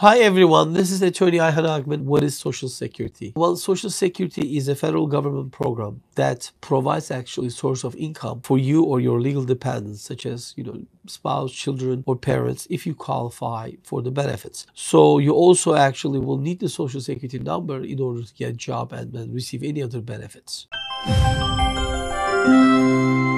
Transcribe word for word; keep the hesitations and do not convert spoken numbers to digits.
Hi everyone, this is attorney Ayhan Ogmen. What is Social Security? Well, Social Security is a federal government program that provides actually a source of income for you or your legal dependents, such as, you know, spouse, children, or parents, if you qualify for the benefits. So you also actually will need the Social Security number in order to get a job and, and receive any other benefits.